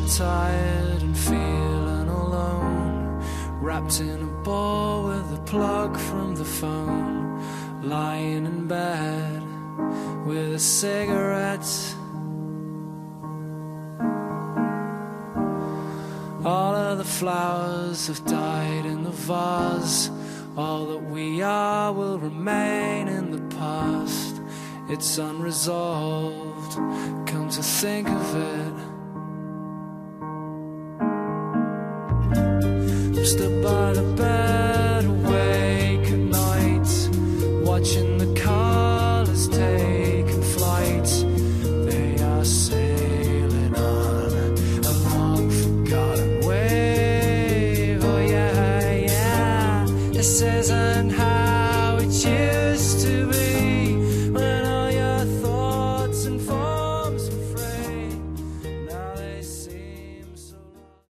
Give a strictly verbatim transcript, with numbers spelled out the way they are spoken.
tired and feeling alone, wrapped in a ball with a plug from the phone, lying in bed with a cigarette. All of the flowers have died in the vase. All that we are will remain in the past. It's unresolved, come to think of it. I'm still by the bed, awake at night, watching the colours taking flight. They are sailing on a long forgotten wave. Oh yeah, yeah, this isn't how it used to